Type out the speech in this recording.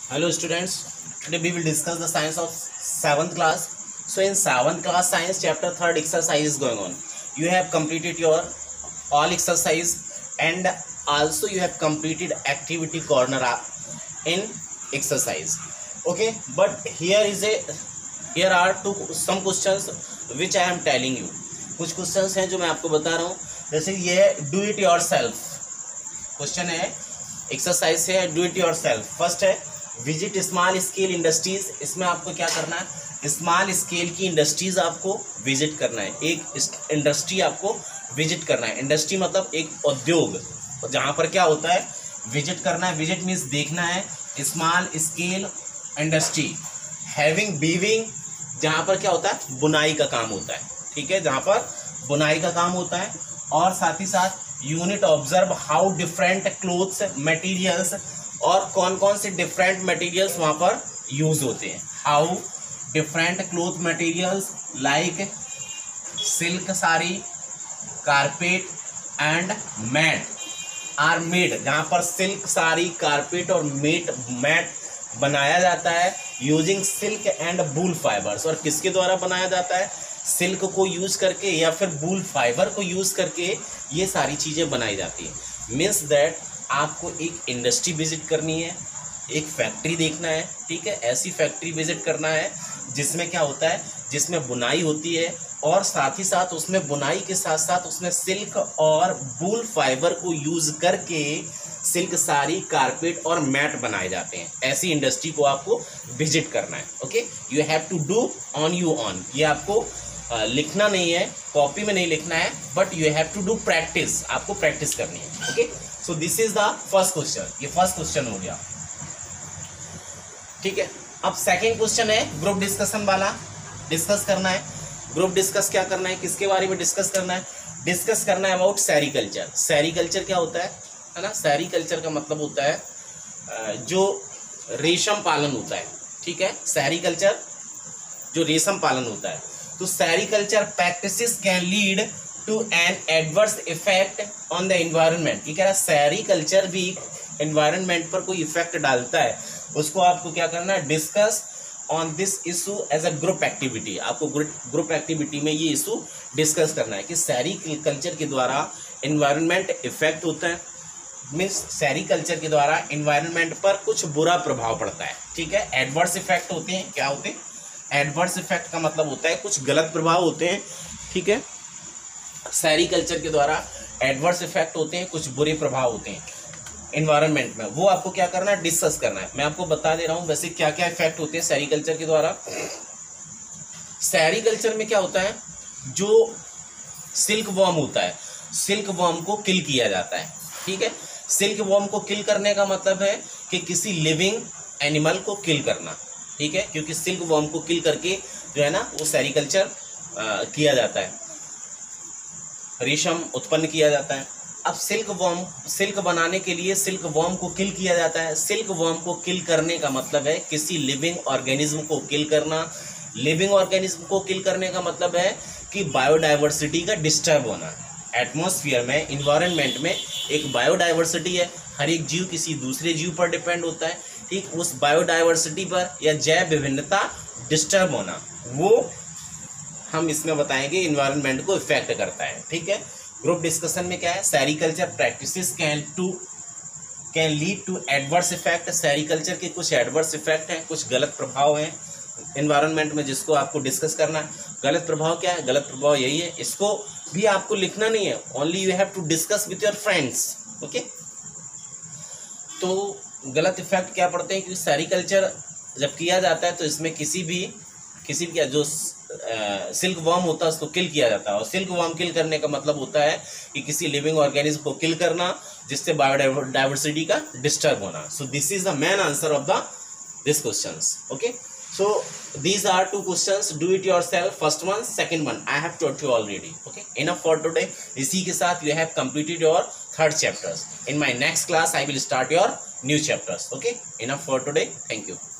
Hello students, today we will discuss the science of 7th class. So in 7th class science chapter 3rd exercise is going on. You have completed your all exercise and also you have completed activity corner in exercise. Okay, but here are some questions which I am telling you. कुछ questions हैं जो मैं आपको बता रहा हूँ. जैसे ये do it yourself क्वेश्चन है, एक्सरसाइज है do it yourself. First है विजिट स्मॉल स्केल इंडस्ट्रीज. इसमें आपको क्या करना है, स्मॉल स्केल की इंडस्ट्रीज आपको विजिट करना है. एक इंडस्ट्री आपको विजिट करना है. इंडस्ट्री मतलब एक उद्योग जहाँ पर क्या होता है विजिट करना है. विजिट मीन्स देखना है. Small scale industry having weaving, जहाँ पर क्या होता है बुनाई का काम होता है. ठीक है, जहाँ पर बुनाई का काम होता है. और साथ ही साथ unit observe how different clothes materials, और कौन कौन से डिफरेंट मटेरियल्स वहाँ पर यूज होते हैं. How different cloth materials like silk sari, carpet and mat are made. जहाँ पर सिल्क साड़ी, कारपेट और मैट बनाया जाता है using silk and wool fibres. और किसके द्वारा बनाया जाता है, सिल्क को यूज करके या फिर वूल फाइबर को यूज करके ये सारी चीज़ें बनाई जाती है. मीन्स दैट आपको एक इंडस्ट्री विजिट करनी है, एक फैक्ट्री देखना है. ठीक है, ऐसी फैक्ट्री विजिट करना है जिसमें क्या होता है, जिसमें बुनाई होती है और साथ ही साथ उसमें बुनाई के साथ साथ उसमें सिल्क और वूल फाइबर को यूज करके सिल्क साड़ी, कारपेट और मैट बनाए जाते हैं. ऐसी इंडस्ट्री को आपको विजिट करना है. Okay, you have to do on your own. ये आपको लिखना नहीं है, कॉपी में नहीं लिखना है, but you have to do practice. आपको प्रैक्टिस करनी है. Okay, so this is the first question. ये फर्स्ट क्वेश्चन हो गया. ठीक है, अब सेकंड क्वेश्चन है ग्रुप डिस्कशन वाला. डिस्कस करना है. ग्रुप डिस्कस क्या करना है, किसके बारे में डिस्कस करना है, डिस्कस करना है अबाउट सेरीकल्चर. सेरीकल्चर क्या होता है ना, सेरीकल्चर का मतलब होता है जो रेशम पालन होता है. ठीक है, सेरीकल्चर जो रेशम पालन होता है. तो sericulture practices can lead to an adverse effect on the environment. ये कह रहा है सेरीकल्चर भी एनवायरनमेंट पर कोई इफेक्ट डालता है. उसको आपको क्या करना है, discuss on this issue as a group activity. आपको ग्रुप एक्टिविटी में ये इशू डिस्कस करना है कि सेरीकल्चर के द्वारा एनवायरनमेंट इफेक्ट होता है. मीन्स सेरीकल्चर के द्वारा एनवायरनमेंट पर कुछ बुरा प्रभाव पड़ता है. ठीक है, एडवर्स इफेक्ट होते हैं. क्या होते हैं, एडवर्स इफेक्ट का मतलब होता है कुछ गलत प्रभाव होते हैं. ठीक है, सेरीकल्चर के द्वारा एडवर्स इफेक्ट होते हैं, कुछ बुरे प्रभाव होते हैं एनवायरनमेंट में. वो आपको क्या करना है, डिस्कस करना है. मैं आपको बता दे रहा हूँ वैसे क्या क्या इफेक्ट होते हैं सेरीकल्चर के द्वारा. सेरीकल्चर में क्या होता है, जो सिल्क वॉर्म होता है, सिल्क वॉर्म को किल किया जाता है. ठीक है, सिल्क वॉर्म को किल करने का मतलब है कि किसी लिविंग एनिमल को किल करना. ठीक है, क्योंकि सिल्क वॉर्म को किल करके जो है ना वो सेरीकल्चर किया जाता है, रेशम उत्पन्न किया जाता है. अब सिल्क बनाने के लिए सिल्क वॉर्म को किल किया जाता है. सिल्क वॉर्म को किल करने का मतलब है किसी लिविंग ऑर्गेनिज्म को किल करना. लिविंग ऑर्गेनिज्म को किल करने का मतलब है कि बायोडाइवर्सिटी का डिस्टर्ब होना. एटमॉस्फेयर में, इन्वायरमेंट में एक बायोडाइवर्सिटी है. हर एक जीव किसी दूसरे जीव पर डिपेंड होता है. ठीक, उस बायोडाइवर्सिटी पर या जैव विभिन्नता डिस्टर्ब होना, वो हम इसमें बताएंगे इन्वायरमेंट को इफेक्ट करता है. ठीक है, ग्रुप डिस्कशन में क्या है, sericulture practices can lead to adverse effect. Sericulture के कुछ एडवर्स इफेक्ट हैं, कुछ गलत प्रभाव हैं इन्वायरमेंट में, जिसको आपको डिस्कस करना है. गलत प्रभाव क्या है, गलत प्रभाव यही है. इसको भी आपको लिखना नहीं है, only you have to discuss with your friends. Okay, तो गलत इफेक्ट क्या पड़ते हैं, क्योंकि सेरीकल्चर जब किया जाता है तो इसमें किसी भी जो सिल्क वॉर्म होता है उसको किल किया जाता है. और सिल्क वॉर्म किल करने का मतलब होता है कि किसी लिविंग ऑर्गेनिज्म को किल करना, जिससे बायोडाइवर्सिटी का डिस्टर्ब होना. So this is the main answer of this questions. Okay, so these are two questions. Do it yourself, first one, second one I have taught you already. Okay, enough for today. इसी के साथ you have completed your third chapters. In my next class I will start your new chapters. Okay, enough for today. Thank you.